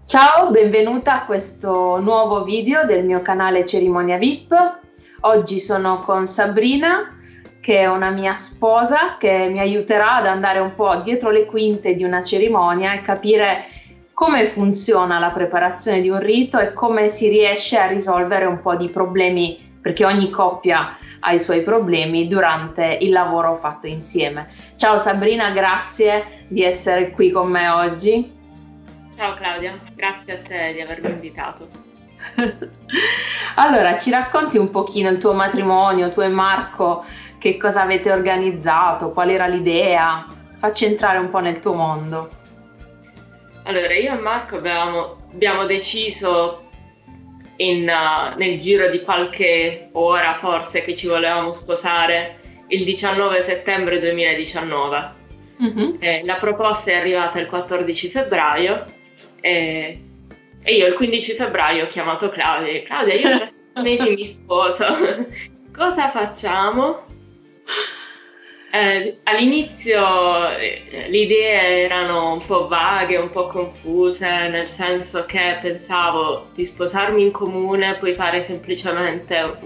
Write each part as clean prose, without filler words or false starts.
Ciao, benvenuta a questo nuovo video del mio canale Cerimonia VIP. Oggi sono con Sabrina, che è una mia sposa, che mi aiuterà ad andare un po' dietro le quinte di una cerimonia e capire come funziona la preparazione di un rito e come si riesce a risolvere un po' di problemi, perché ogni coppia ha i suoi problemi durante il lavoro fatto insieme. Ciao Sabrina, grazie di essere qui con me oggi. Ciao Claudia, grazie a te di avermi invitato. Allora, ci racconti un pochino il tuo matrimonio, tu e Marco, che cosa avete organizzato, qual era l'idea? Facci entrare un po' nel tuo mondo. Allora, io e Marco abbiamo deciso nel giro di qualche ora forse che ci volevamo sposare il 19 settembre 2019. La proposta è arrivata il 14 febbraio e io il 15 febbraio ho chiamato Claudia e Claudia, io tra 6 mesi mi sposo, cosa facciamo? All'inizio le idee erano un po' vaghe, un po' confuse, nel senso che pensavo di sposarmi in comune, poi fare semplicemente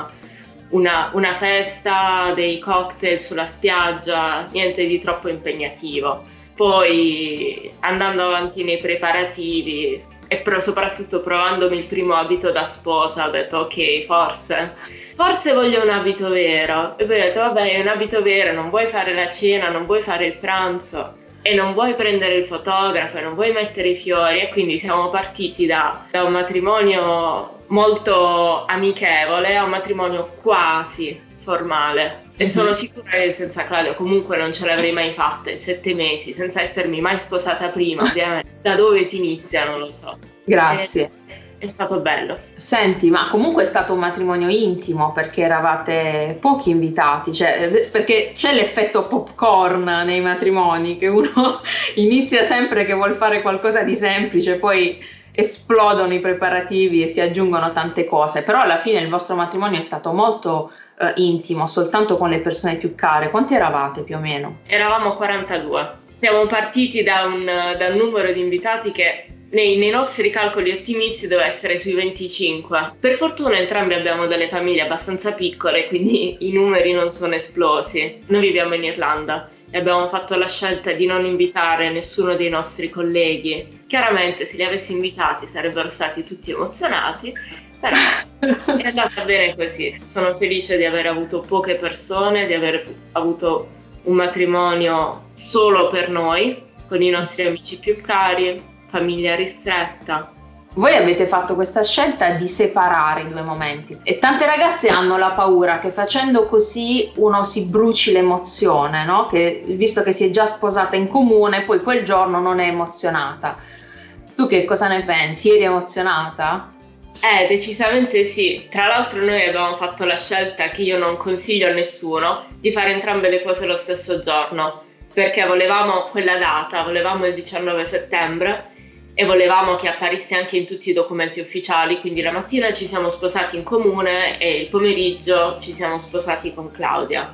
una festa, dei cocktail sulla spiaggia, niente di troppo impegnativo. Poi andando avanti nei preparativi e soprattutto provandomi il primo abito da sposa, ho detto ok, forse voglio un abito vero. E poi ho detto vabbè, è un abito vero, non vuoi fare la cena, non vuoi fare il pranzo e non vuoi prendere il fotografo e non vuoi mettere i fiori, e quindi siamo partiti da un matrimonio molto amichevole a un matrimonio quasi formale. E sono sicura che senza Claudio comunque non ce l'avrei mai fatta in 7 mesi, senza essermi mai sposata prima, ovviamente. Da dove si inizia non lo so. Grazie. È stato bello. Senti, ma comunque è stato un matrimonio intimo perché eravate pochi invitati, cioè, perché c'è l'effetto popcorn nei matrimoni, che uno inizia sempre che vuol fare qualcosa di semplice, poi esplodono i preparativi e si aggiungono tante cose, però alla fine il vostro matrimonio è stato molto intimo, soltanto con le persone più care. Quanti eravate più o meno? Eravamo 42. Siamo partiti da un numero di invitati che nei nostri calcoli ottimisti deve essere sui 25. Per fortuna entrambi abbiamo delle famiglie abbastanza piccole, quindi i numeri non sono esplosi. Noi viviamo in Irlanda e abbiamo fatto la scelta di non invitare nessuno dei nostri colleghi. Chiaramente se li avessi invitati sarebbero stati tutti emozionati, però è andata bene così. Sono felice di aver avuto poche persone, di aver avuto un matrimonio solo per noi, con i nostri amici più cari, famiglia ristretta. Voi avete fatto questa scelta di separare i due momenti e tante ragazze hanno la paura che facendo così uno si bruci l'emozione, no? Che visto che si è già sposata in comune, poi quel giorno non è emozionata. Tu che cosa ne pensi? Eri emozionata? Decisamente sì. Tra l'altro noi abbiamo fatto la scelta, che io non consiglio a nessuno, di fare entrambe le cose lo stesso giorno, perché volevamo quella data, volevamo il 19 settembre e volevamo che apparisse anche in tutti i documenti ufficiali, quindi la mattina ci siamo sposati in comune e il pomeriggio ci siamo sposati con Claudia.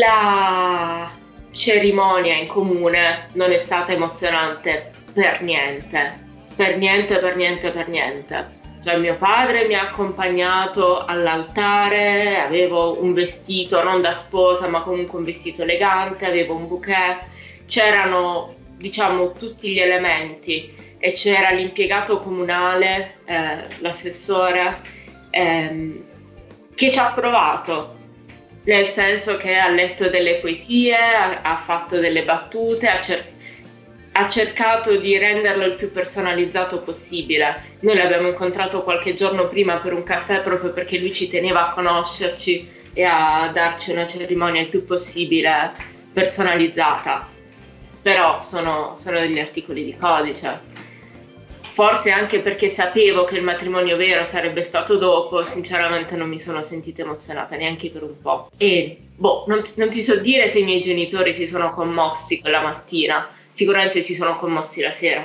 La cerimonia in comune non è stata emozionante per niente, per niente, per niente, per niente. Cioè mio padre mi ha accompagnato all'altare, avevo un vestito non da sposa ma comunque un vestito elegante, avevo un bouquet, c'erano diciamo tutti gli elementi e c'era l'impiegato comunale, l'assessore, che ci ha approvato, nel senso che ha letto delle poesie, ha fatto delle battute, ha cercato di renderlo il più personalizzato possibile. Noi l'abbiamo incontrato qualche giorno prima per un caffè proprio perché lui ci teneva a conoscerci e a darci una cerimonia il più possibile personalizzata. Però sono degli articoli di codice. Forse anche perché sapevo che il matrimonio vero sarebbe stato dopo, sinceramente non mi sono sentita emozionata neanche per un po'. E non ti so dire se i miei genitori si sono commossi quella mattina. Sicuramente si sono commossi la sera.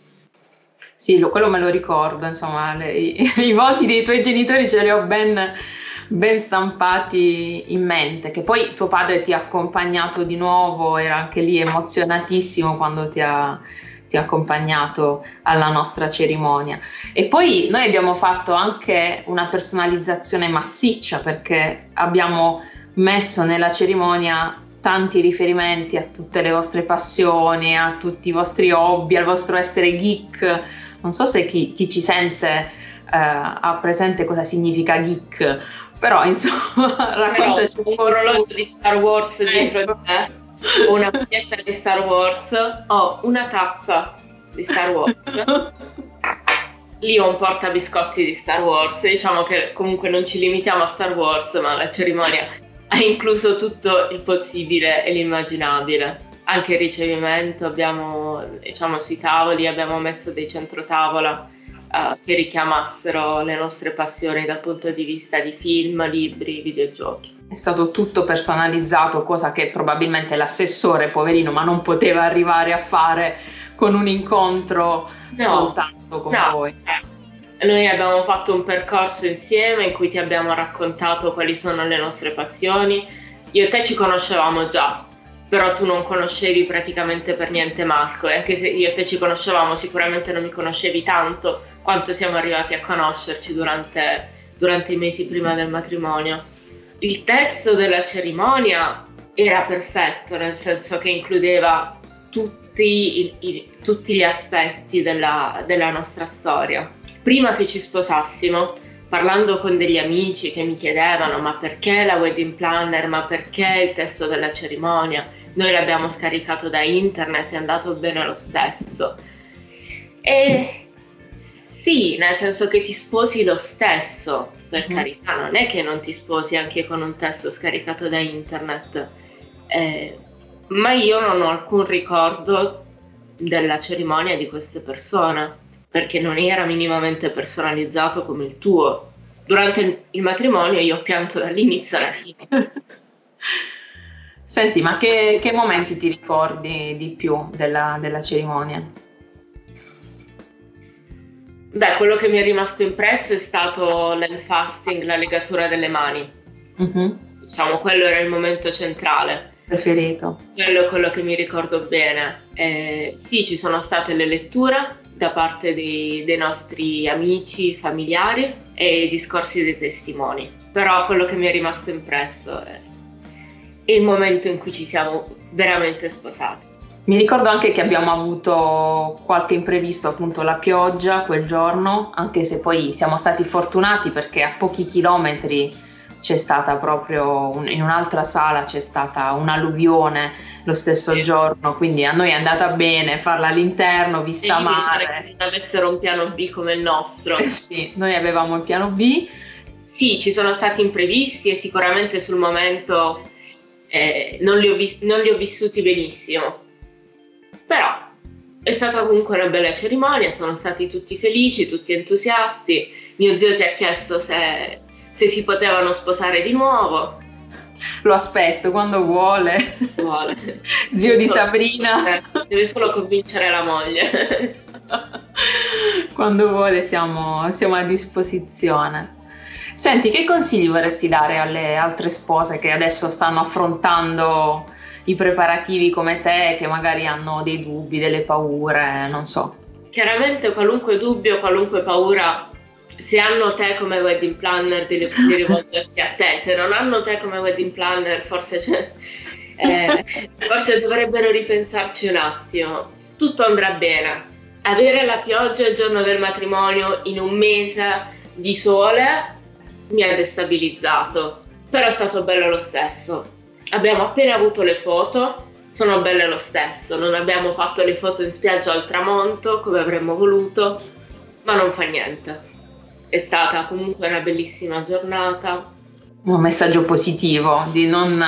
Sì, quello me lo ricordo, insomma, i volti dei tuoi genitori ce li ho ben stampati in mente, che poi tuo padre ti ha accompagnato di nuovo, era anche lì emozionatissimo quando ti ha ti ha accompagnato alla nostra cerimonia. E poi noi abbiamo fatto anche una personalizzazione massiccia, perché abbiamo messo nella cerimonia tanti riferimenti a tutte le vostre passioni, a tutti i vostri hobby, al vostro essere geek. Non so se chi ci sente ha presente cosa significa geek, però insomma raccontaci un po'. Un orologio di Star Wars dietro di te, una maglietta di Star Wars, o una tazza di Star Wars. Lì ho un portabiscotti di Star Wars. Diciamo che comunque non ci limitiamo a Star Wars, ma la cerimonia ha incluso tutto il possibile e l'immaginabile. Anche il ricevimento, abbiamo, diciamo, sui tavoli abbiamo messo dei centrotavola che richiamassero le nostre passioni dal punto di vista di film, libri, videogiochi. È stato tutto personalizzato, cosa che probabilmente l'assessore, poverino, ma non poteva arrivare a fare con un incontro soltanto con voi. Noi abbiamo fatto un percorso insieme in cui ti abbiamo raccontato quali sono le nostre passioni. Io e te ci conoscevamo già, però tu non conoscevi praticamente per niente Marco, e anche se io e te ci conoscevamo sicuramente non mi conoscevi tanto quanto siamo arrivati a conoscerci durante i mesi prima del matrimonio. Il testo della cerimonia era perfetto, nel senso che includeva tutti gli aspetti della nostra storia. Prima che ci sposassimo, parlando con degli amici che mi chiedevano ma perché la wedding planner, ma perché il testo della cerimonia, noi l'abbiamo scaricato da internet, è andato bene lo stesso. E sì, nel senso che ti sposi lo stesso, per carità, non è che non ti sposi anche con un testo scaricato da internet, ma io non ho alcun ricordo della cerimonia di queste persone, perché non era minimamente personalizzato come il tuo. Durante il matrimonio io ho pianto dall'inizio alla fine. Senti, ma che momenti ti ricordi di più della cerimonia? Beh, quello che mi è rimasto impresso è stato l'handfasting, la legatura delle mani. Diciamo, quello era il momento centrale. Preferito. Quello è quello che mi ricordo bene. Sì, ci sono state le letture da parte dei nostri amici, familiari e i discorsi dei testimoni. Però quello che mi è rimasto impresso è il momento in cui ci siamo veramente sposati. Mi ricordo anche che abbiamo avuto qualche imprevisto, appunto la pioggia quel giorno, anche se poi siamo stati fortunati perché a pochi chilometri c'è stata proprio, in un'altra sala c'è stata un'alluvione lo stesso giorno, quindi a noi è andata bene farla all'interno, vista mare. Che non avessero un piano B come il nostro. Sì, noi avevamo il piano B. Sì, ci sono stati imprevisti e sicuramente sul momento non li ho vissuti benissimo. Però è stata comunque una bella cerimonia, sono stati tutti felici, tutti entusiasti. Mio zio ti ha chiesto se si potevano sposare di nuovo. Lo aspetto quando vuole. Zio di Sabrina. Deve solo convincere la moglie. Quando vuole siamo a disposizione. Senti, che consigli vorresti dare alle altre spose che adesso stanno affrontando i preparativi come te, che magari hanno dei dubbi, delle paure, non so? Chiaramente qualunque dubbio, qualunque paura, se hanno te come wedding planner di rivolgersi a te, se non hanno te come wedding planner forse dovrebbero ripensarci un attimo. Tutto andrà bene. Avere la pioggia il giorno del matrimonio in un mese di sole mi ha destabilizzato, però è stato bello lo stesso. Abbiamo appena avuto le foto, sono belle lo stesso, non abbiamo fatto le foto in spiaggia al tramonto come avremmo voluto, ma non fa niente. È stata comunque una bellissima giornata. Un messaggio positivo di non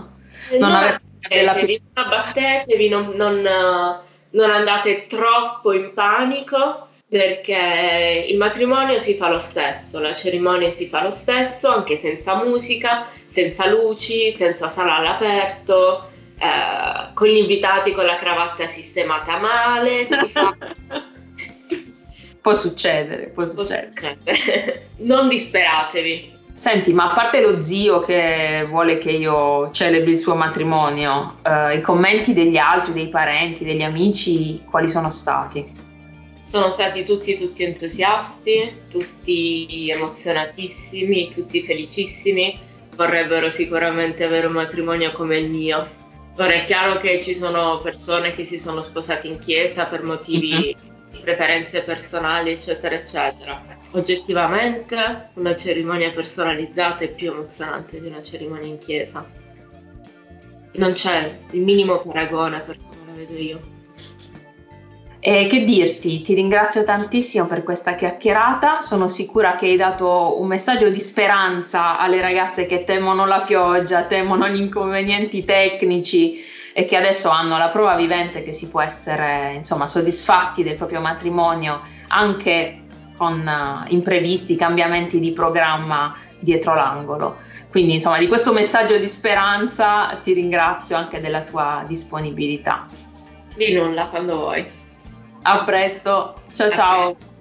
abbattetevi, non andate troppo in panico, perché il matrimonio si fa lo stesso, la cerimonia si fa lo stesso, anche senza musica, senza luci, senza sala all'aperto, con gli invitati con la cravatta sistemata male, si fa... Può succedere. Non disperatevi, Senti, ma a parte lo zio che vuole che io celebri il suo matrimonio, i commenti degli altri, dei parenti, degli amici, quali sono stati? Sono stati tutti entusiasti, tutti emozionatissimi, tutti felicissimi, vorrebbero sicuramente avere un matrimonio come il mio. Ora è chiaro che ci sono persone che si sono sposate in chiesa per motivi di preferenze personali, eccetera, eccetera. Oggettivamente una cerimonia personalizzata è più emozionante di una cerimonia in chiesa. Non c'è il minimo paragone per come la vedo io. E che dirti, ti ringrazio tantissimo per questa chiacchierata, sono sicura che hai dato un messaggio di speranza alle ragazze che temono la pioggia, temono gli inconvenienti tecnici e che adesso hanno la prova vivente che si può essere, insomma, soddisfatti del proprio matrimonio anche con imprevisti, cambiamenti di programma dietro l'angolo. Quindi, insomma, di questo messaggio di speranza ti ringrazio anche della tua disponibilità. Di nulla, quando vuoi. A presto, ciao ciao!